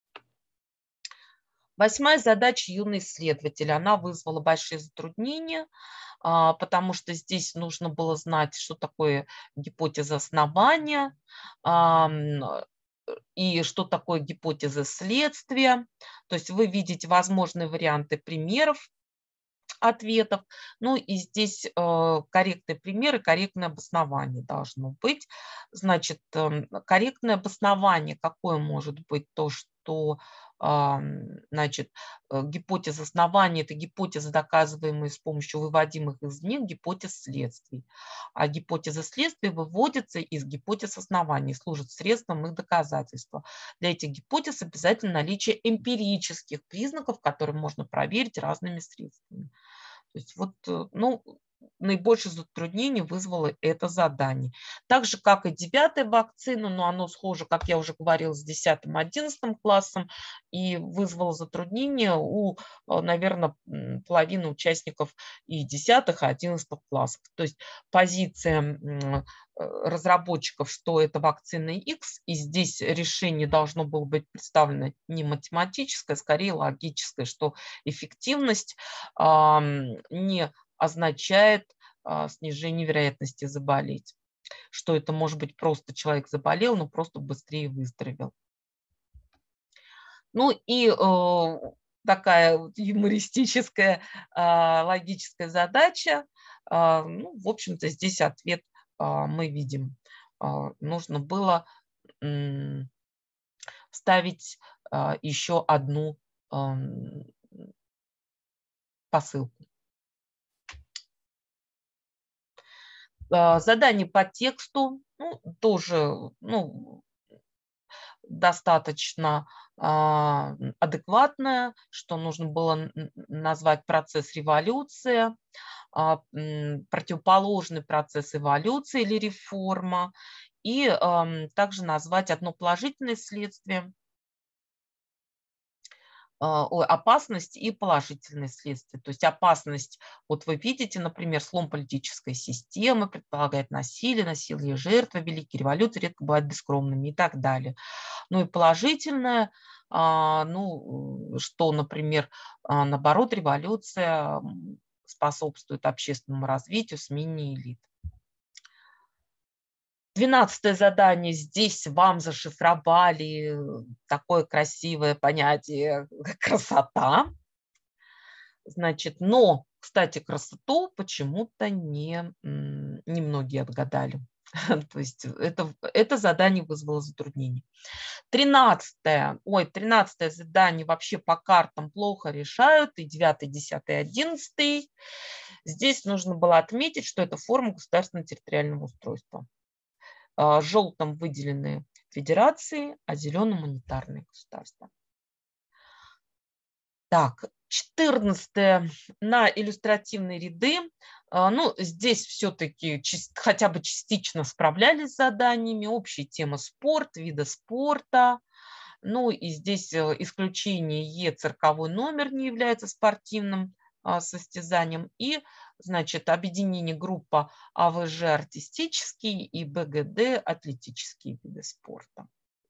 8-я задача юный исследователь. Она вызвала большие затруднения, потому что здесь нужно было знать, что такое гипотеза основания и что такое гипотеза следствия. То есть вы видите возможные варианты примеров ответов. Ну и здесь корректный пример и корректное обоснование должно быть. Значит, корректное обоснование какое может быть? То, что значит, гипотеза основания – это гипотеза, доказываемая с помощью выводимых из них гипотез следствий. А гипотеза следствия выводится из гипотез оснований, служит средством их доказательства. Для этих гипотез обязательно наличие эмпирических признаков, которые можно проверить разными средствами. То есть вот, ну, наибольшее затруднение вызвало это задание. Так же, как и 9-я вакцина, но оно схоже, как я уже говорила, с 10-11 классом и вызвало затруднение у, наверное, половины участников и 10-х, и 11 классов. То есть позиция разработчиков, что это вакцина X, и здесь решение должно было быть представлено не математическое, скорее логическое, что эффективность не означает снижение вероятности заболеть. Что это может быть просто человек заболел, но просто быстрее выздоровел. Ну и такая вот юмористическая логическая задача. Ну, в общем-то, здесь ответ мы видим. Нужно было вставить еще одну посылку. Задание по тексту, ну, тоже достаточно адекватное, что нужно было назвать процесс революции, противоположный процесс эволюции или реформа, и также назвать одно положительное следствие, опасность и положительные следствия. То есть опасность, вот вы видите, например, слом политической системы предполагает насилие, насилие жертвы, великие революции редко бывают бескровными и так далее. Ну и положительное, что, например, наоборот, революция способствует общественному развитию, смене элит. 12-е задание. Здесь вам зашифровали такое красивое понятие красота. Значит, но, кстати, красоту почему-то не многие отгадали. То есть это задание вызвало затруднение. 13-е задание вообще по картам плохо решают, и 9, 10, 11. Здесь нужно было отметить, что это форма государственного территориального устройства. Желтым выделены федерации, а зеленым унитарные государства. Так, 14 на иллюстративные ряды. Ну, здесь все-таки хотя бы частично справлялись с заданиями. Общая тема спорт, виды спорта. Ну и здесь исключение Е, цирковой номер не является спортивным состязанием. И, значит, объединение группа АВЖ артистические и БГД атлетические виды спорта.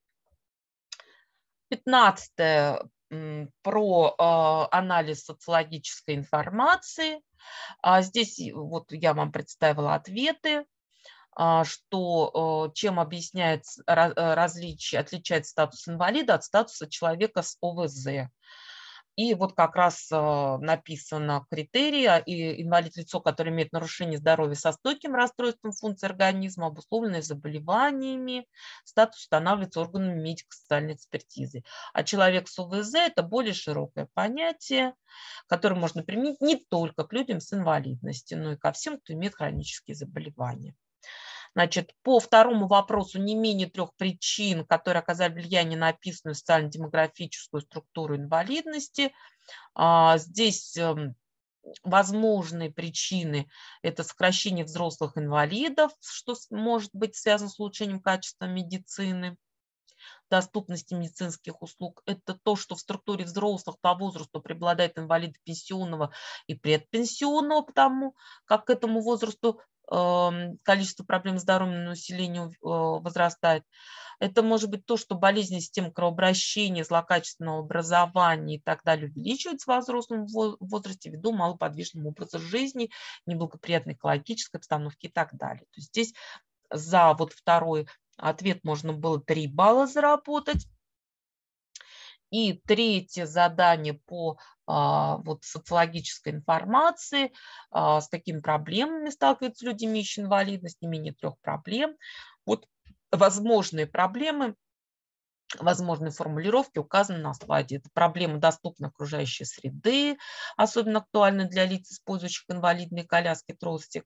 15 про анализ социологической информации. Здесь вот я вам представила ответы, что чем объясняется различие, отличает статус инвалида от статуса человека с ОВЗ. И вот как раз написано критерии, и инвалид – лицо, которое имеет нарушение здоровья со стойким расстройством функций организма, обусловленное заболеваниями, статус устанавливается органами медико-социальной экспертизы. А человек с ОВЗ – это более широкое понятие, которое можно применить не только к людям с инвалидностью, но и ко всем, кто имеет хронические заболевания. Значит, по второму вопросу не менее 3 причин, которые оказали влияние на описанную социально-демографическую структуру инвалидности. Здесь возможные причины – это сокращение взрослых инвалидов, что может быть связано с улучшением качества медицины, доступности медицинских услуг. Это то, что в структуре взрослых по возрасту преобладает инвалиды пенсионного и предпенсионного, потому как к этому возрасту количество проблем с здоровьем населения возрастает. Это может быть то, что болезни системы кровообращения, злокачественного образования и так далее увеличиваются во взрослом возрасте ввиду малоподвижного образа жизни, неблагоприятной экологической обстановки и так далее. То есть здесь за вот второй ответ можно было 3 балла заработать. И третье задание по вот социологической информации, с какими проблемами сталкиваются люди, имеющие инвалидность, не менее 3 проблем. Вот возможные проблемы, возможные формулировки указаны на слайде. Это проблема доступной окружающей среды, особенно актуальны для лиц, использующих инвалидные коляски, трости,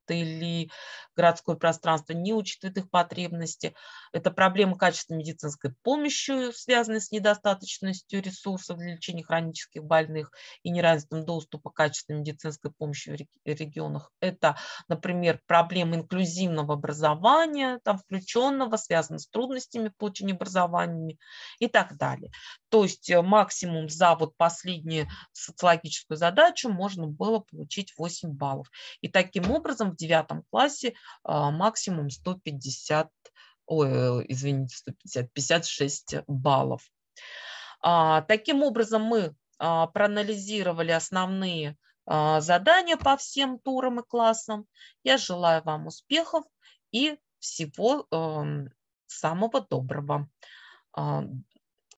или городское пространство не учитывает их потребности. Это проблема качества медицинской помощи, связанная с недостаточностью ресурсов для лечения хронических больных и неравенством доступа к качественной медицинской помощи в регионах. Это, например, проблемы инклюзивного образования, там, включенного, связанного с трудностями в получении образования и так далее. То есть максимум за вот последнюю социологическую задачу можно было получить 8 баллов. И таким образом в 9 классе максимум 150, извините, 150, 56 баллов. Таким образом мы проанализировали основные задания по всем турам и классам. Я желаю вам успехов и всего самого доброго.